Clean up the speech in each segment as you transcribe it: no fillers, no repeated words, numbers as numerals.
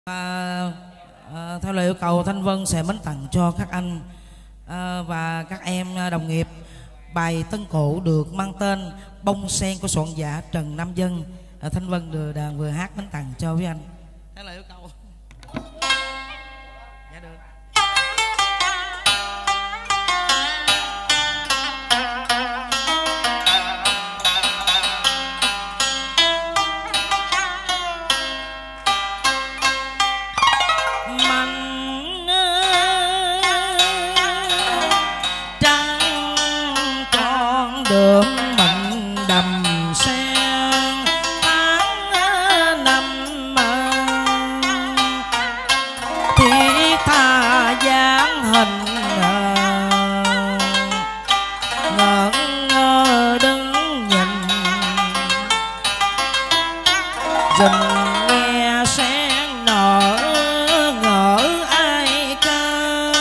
Theo lời yêu cầu, Thanh Vân sẽ mến tặng cho các anh và các em đồng nghiệp bài tân cổ được mang tên Bông Sen của soạn giả Trần Nam Dân. Thanh Vân vừa đàn vừa hát mến tặng cho với anh. Theo lời yêu cầu. Dạ được. Đường mệnh đầm sen tháng năm thiết tha dáng hình ngẩn ngơ đứng nhìn rình nghe sen nở ngỡ ai ca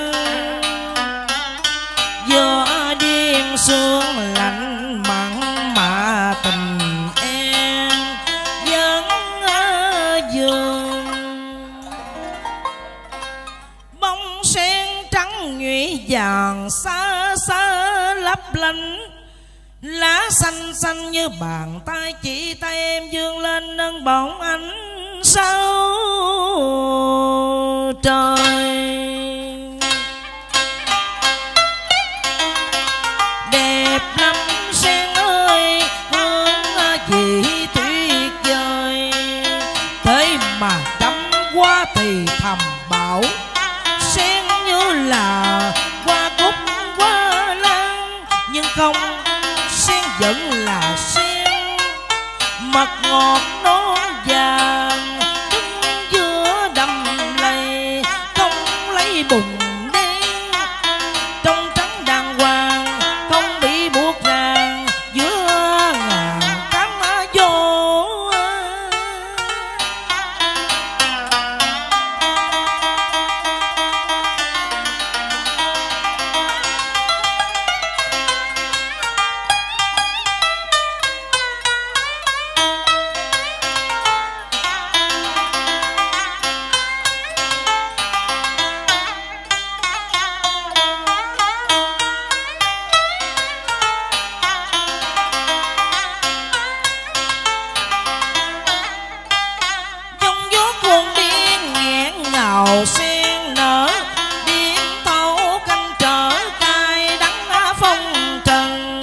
giữa đêm sương lạnh mặn mà tình em vẫn dương bông sen trắng nhụy vàng xa xa lấp lánh lá xanh xanh như bàn tay chỉ tay em dương lên nâng bóng ánh sao trời đẹp lắm sen ơi hương gì tuyệt vời thế mà đắm qua thì thầm bảo sen như là hoa cúc hoa lan nhưng không sen vẫn là sen mật ngọt non vàng đứng giữa đầm lầy không lấy bùn đen trong trắng đàng hoàng không bị buộc ràng giữa ngàn cám dỗ sen nở điên thấu canh trở cay đắng phong trần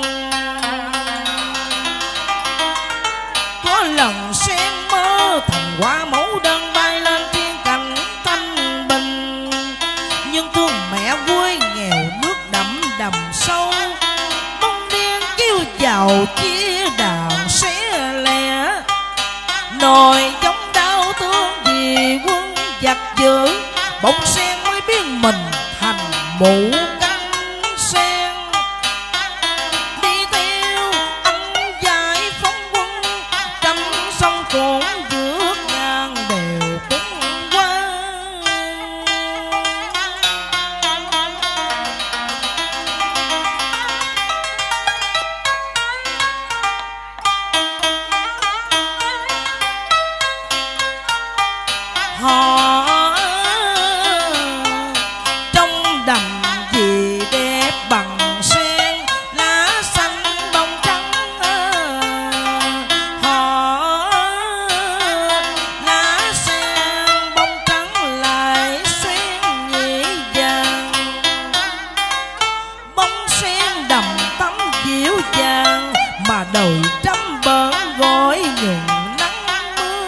có lần sen mơ thành hoa mẫu đơn bay lên thiên cảnh thanh bình nhưng thương mẹ quê nghèo nước đậm đầm sâu bông điên kêu vào chia đàn xé lẻ nồi giống đau thương vì quân giặc giữ bông sen mới biết mình thành mụ cánh sen đi theo anh giải phóng quân trăm sông cũng vượt ngang đều cũng qua họ đầm gì đẹp bằng sen lá xanh bông trắng họ lá sen bông trắng lại xuyên nhị vàng bông sen đầm tắm dịu dàng mà đời trăm bờn gối nhường nắng mưa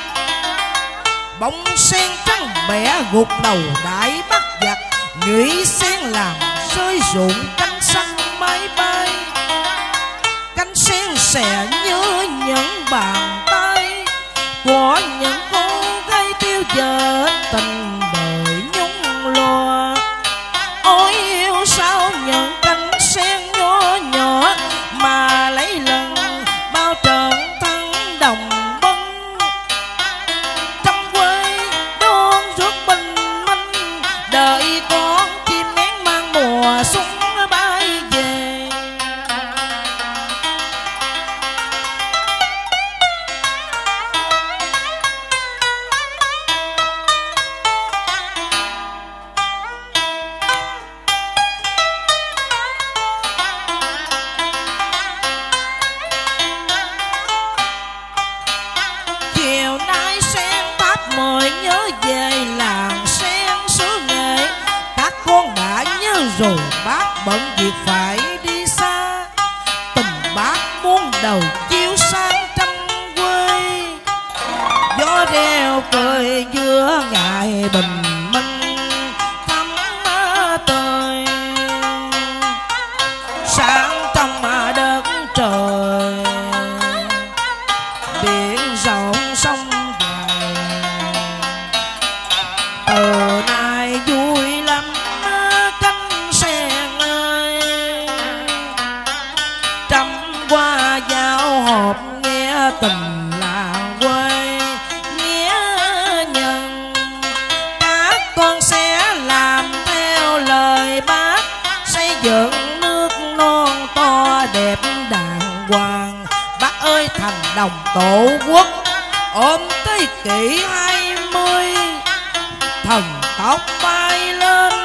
bông sen trắng bẻ gục đầu đại bắt giặc nhụy sen làm rơi rụng cánh xanh máy bay cánh sen xẻ như những bàn tay của những cô gái tiêu dở tình đời nhung lụa ôi yêu sao những cánh sen nhỏ nhỏ mà lấy lần bao trận thắng đồng bông trong quê đón rước bình minh đợi con chim én mang mùa xuân bay về về làng sen xứ Nghệ. Các con đã nhớ rồi bác bận việc phải đi xa, tình bác muôn đầu chiếu sang trăm quê. Gió reo cười giữa ngày bình minh thắm tươi, sáng trong đất trời biển rộng sông dài. Từ nay vui lắm cánh sen ơi, trăm qua giao họp nghe tình làng quê nghĩa nhân. Các con sẽ làm theo lời bác, xây dựng nước non to đẹp đàng hoàng. Bác ơi thành đồng tổ quốc ôm thế kỷ 20, thần tóc bay lên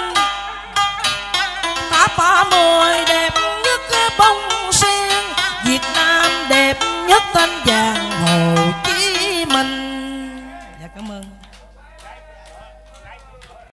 tháp 30 đẹp nhất bông sen. Việt Nam đẹp nhất tên vàng